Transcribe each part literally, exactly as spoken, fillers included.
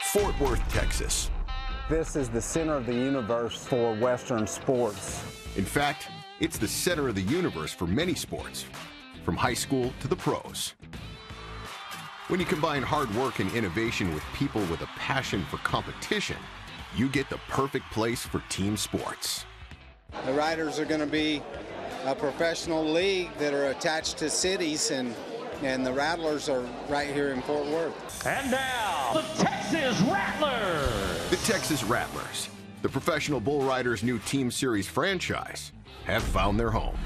Fort Worth, Texas. This is the center of the universe for Western sports. In fact, it's the center of the universe for many sports, from high school to the pros. When you combine hard work and innovation with people with a passion for competition, you get the perfect place for team sports. The Rattlers are going to be a professional league that are attached to cities, and, and the Rattlers are right here in Fort Worth. And now, the Texas Rattlers! The Texas Rattlers, the professional bull riders' new team series franchise, have found their home.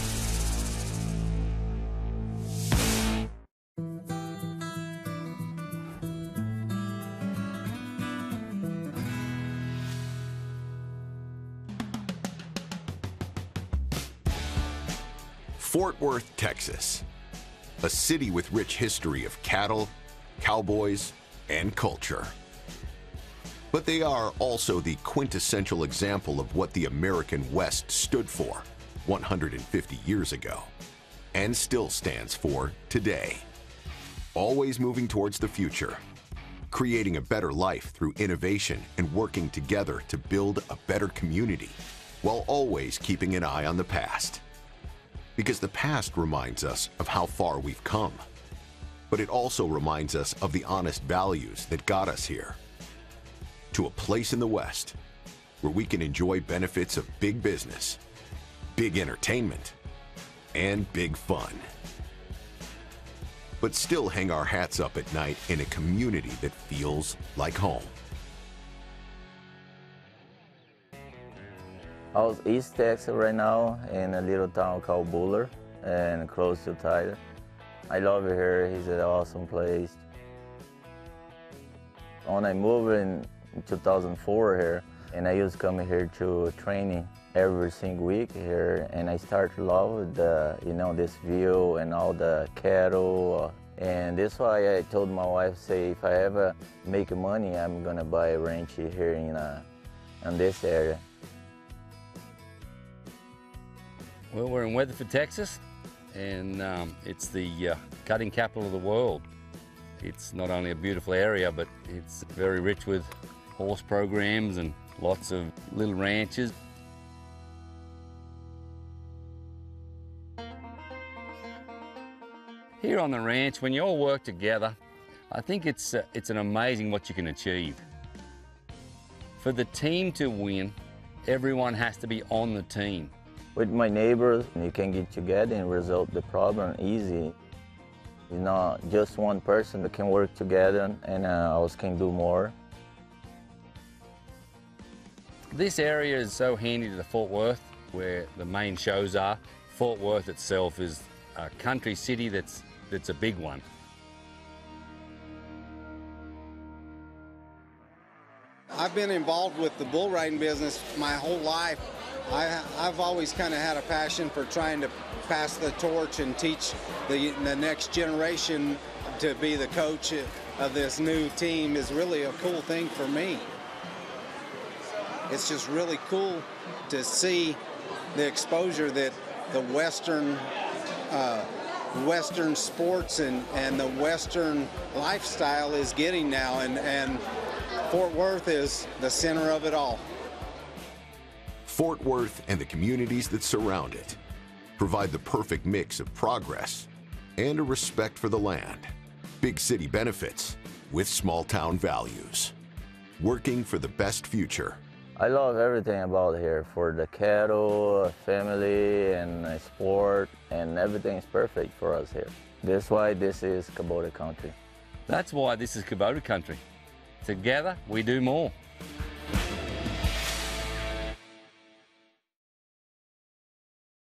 Fort Worth, Texas, a city with rich history of cattle, cowboys, and culture. But they are also the quintessential example of what the American West stood for one hundred fifty years ago, and still stands for today. Always moving towards the future, creating a better life through innovation and working together to build a better community, while always keeping an eye on the past. Because the past reminds us of how far we've come, but it also reminds us of the honest values that got us here. To a place in the West where we can enjoy benefits of big business, big entertainment, and big fun. But still hang our hats up at night in a community that feels like home. I was East Texas right now in a little town called Buller and close to Tyler. I love it here. It's an awesome place. When I moved in two thousand four here, and I used to come here to training every single week here, and I started to love the, you know, this view and all the cattle. And that's why I told my wife, say, if I ever make money, I'm gonna buy a ranch here in, uh, in this area. Well, we're in Weatherford, Texas, and um, it's the uh, cutting capital of the world. It's not only a beautiful area, but it's very rich with horse programs and lots of little ranches. Here on the ranch, when you all work together, I think it's, uh, it's an amazing what you can achieve. For the team to win, everyone has to be on the team. With my neighbors, you can get together and resolve the problem easy. You know, just one person that can work together and uh, else can do more. This area is so handy to the Fort Worth, where the main shows are. Fort Worth itself is a country city that's, that's a big one. I've been involved with the bull riding business my whole life. I, I've always kind of had a passion for trying to pass the torch and teach the, the next generation to be the coach of this new team. Is really a cool thing for me. It's just really cool to see the exposure that the Western uh, Western sports and, and the Western lifestyle is getting now, and, and Fort Worth is the center of it all. Fort Worth and the communities that surround it provide the perfect mix of progress and a respect for the land. Big city benefits with small town values. Working for the best future. I love everything about here, for the cattle, family, and sport, and everything is perfect for us here. That's why this is Kubota country. That's why this is Kubota country. Together, we do more.